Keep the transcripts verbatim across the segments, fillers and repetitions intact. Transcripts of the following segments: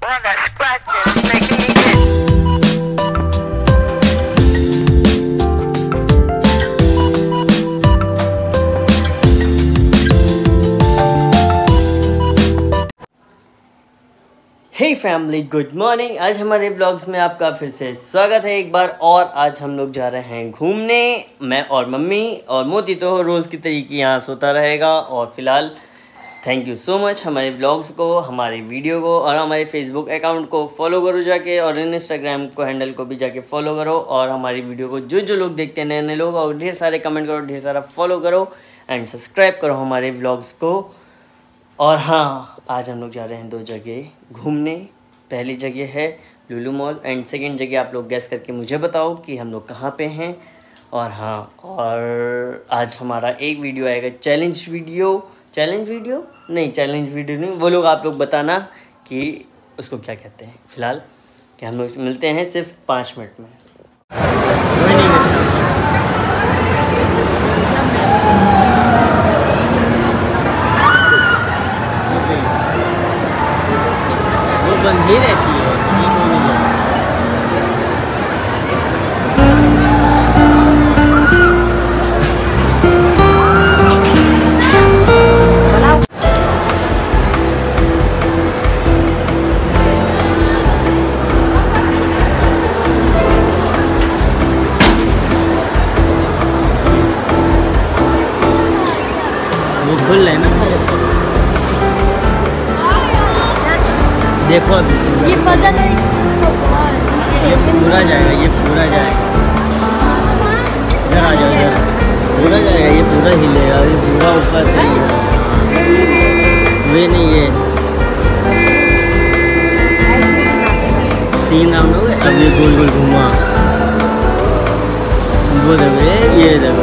one that scratches, making me itch. Hey family, good morning. आज हमारे vlogs में आपका फिर से स्वागत है एक बार और। आज हम लोग जा रहे हैं घूमने, मैं और मम्मी, और मोदी तो रोज़ की तरीके यहाँ सोता रहेगा। और फिलहाल थैंक यू सो मच हमारे व्लॉग्स को, हमारे वीडियो को और हमारे फेसबुक अकाउंट को फॉलो करो जाके, और इंस्टाग्राम को हैंडल को भी जाके फॉलो करो। और हमारी वीडियो को जो जो लोग देखते हैं, नए नए लोग, और ढेर सारे कमेंट करो, ढेर सारा फॉलो करो एंड सब्सक्राइब करो हमारे व्लॉग्स को। और हाँ, आज हम लोग जा रहे हैं दो जगह घूमने। पहली जगह है लुलु मॉल एंड सेकंड जगह आप लोग गैस करके मुझे बताओ कि हम लोग कहाँ पे हैं। और हाँ, और आज हमारा एक वीडियो आएगा, चैलेंज वीडियो। चैलेंज वीडियो नहीं, चैलेंज वीडियो नहीं, वो लोग आप लोग बताना कि उसको क्या कहते हैं। फ़िलहाल कि हम लोग मिलते हैं सिर्फ पाँच मिनट में। बंद ही रहती है, वो खुल रहे ना। देखो अभी ये पता नहीं, ये पूरा जाएगा, ये पूरा जाएगा। इधर आ जाओ, इधर पूरा जाएगा, ये पूरा हिलेगा, ये पूरा ऊपर से वे नहीं, ये सीन हम लोग अब ये गोल गोल घुमा, वो देखो, ये देखो।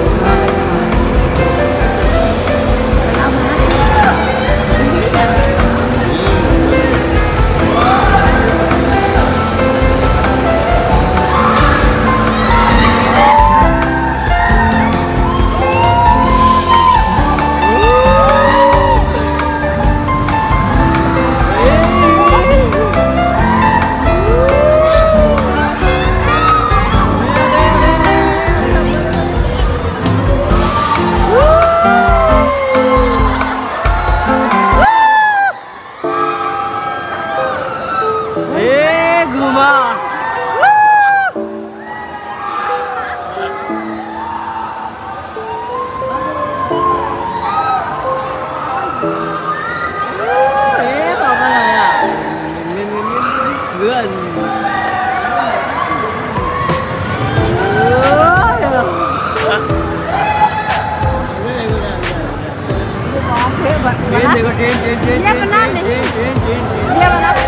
देखो ट्रेन ट्रेन ट्रेन ये बना ले, ट्रेन ट्रेन ट्रेन ये बना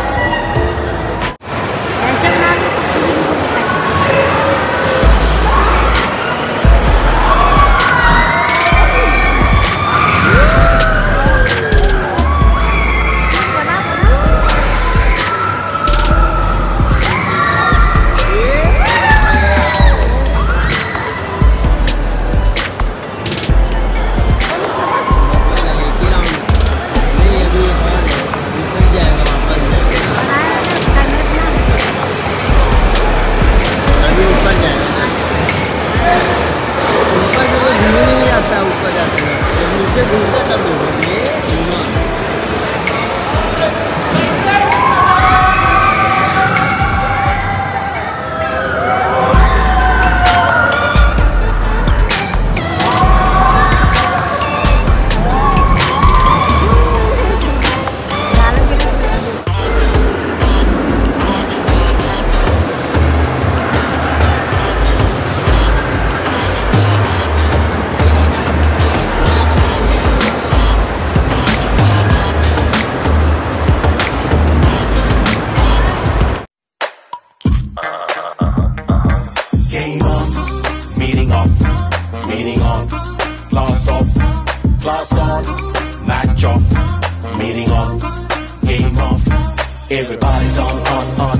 ऐसे बना ले। Class on, match off, meeting on, game off. Everybody's on, on, on.